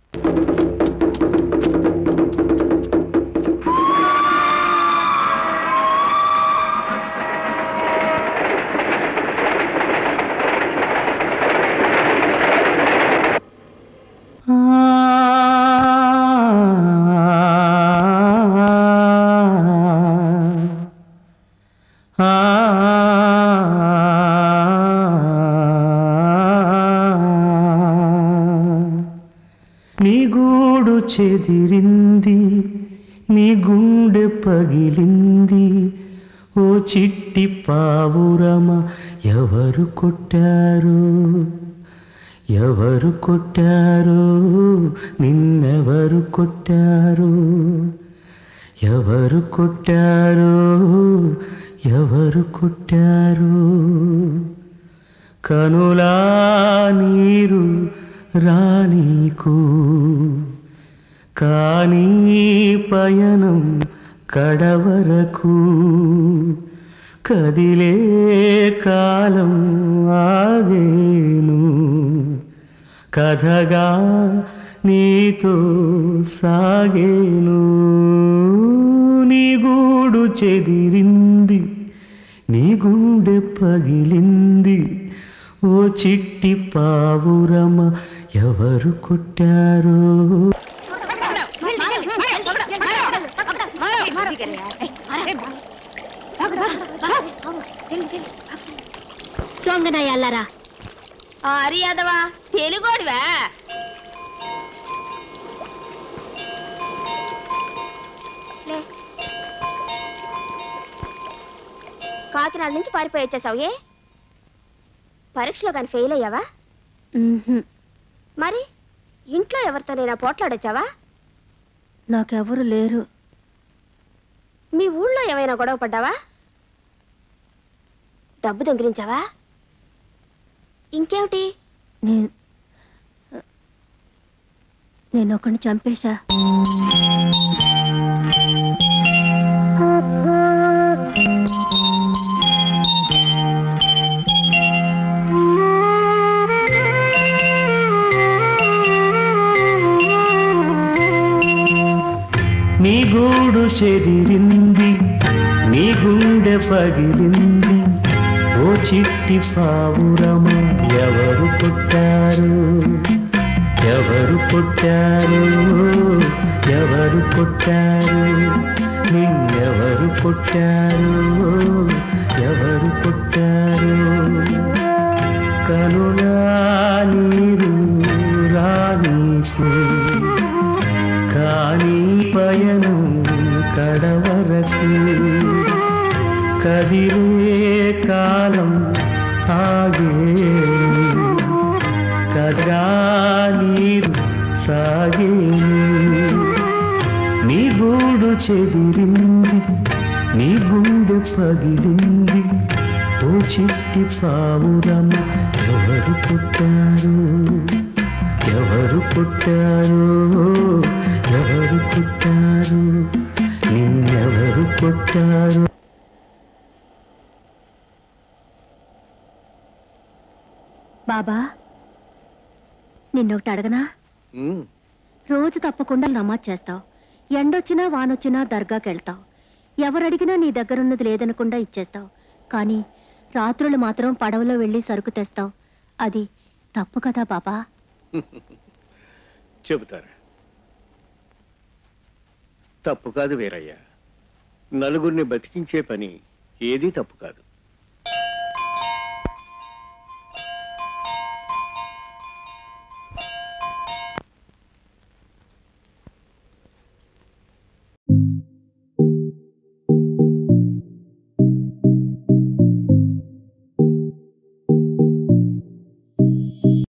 నీ గూడు చెదిరింది, నీ గుండె పగిలింది, ఓ చిట్టి పావురమ ఎవరు కొట్టారు, ఎవరు కొట్టారు, నిన్నెవరు కొట్టారు, ఎవరు కొట్టారు, ఎవరు కొట్టారు. కనులా నీరు రానీకు కానీ పయనం కడవరకు, కదిలే కాలం ఆగేను, కథగా నీతో సాగేను. నీ గూడు చెదిరింది, నీ గుండె పగిలింది, ఓ చిట్టి పావురమ ఎవరు కొట్టారు. దొంగనయ్యల్లారా అరియాదవా తెలుగోడివా? కాకినాడ నుంచి పారిపోయి వచ్చేసావు. ఏ పరీక్షలో కానీ ఫెయిల్ అయ్యావా? మరి ఇంట్లో ఎవరితోనైనా పోట్లాడొచ్చావా? నాకెవరు లేరు. మీ ఊళ్ళో ఏమైనా గొడవ పడ్డావా? డబ్బు దొంగిలించావా? ఇంకేమిటి? నేను ఒకరిని చంపేశా. నీ గూడు చెదిరింది, నీ గుండె పగిలింది, ఓ చిట్టి పావురమ ఎవరు కొట్టారు, ఎవరు కొట్టారు, ఎవరు కొట్టారు, నిన్నెవరు కొట్టారు, ఎవరు కొట్టారు. కనులా నీరు రానీకు కానీ పయనం కడవరకు, కదిలే కాలం ఆగేను, కదగా నీరు సాగేను. నీ గూడు చెదిరింది, నీ గుండె పగిలింది, ఓ చిట్టి పావురమ ఎవరు కొట్టారు, ఎవరు కొట్టారు, ఎవరు కొట్టారు, నిన్నెవరు కొట్టారు. బాబా, నిన్నొకటి అడగనా? రోజు తప్పకుండా నమాజ్ చేస్తావు, ఎండొచ్చినా వానొచ్చినా దర్గాకి వెళ్తావు, ఎవరడిగినా నీ దగ్గరున్నది లేదనకుండా ఇచ్చేస్తావు. కానీ రాత్రులు మాత్రం పడవలో వెళ్ళి సరుకు తెస్తావు. అది తప్పు కదా బాబా? చెబుతారా? తప్పు కాదు వీరయ్య, నలుగురిని బతికించే పని ఏదీ తప్పు కాదు.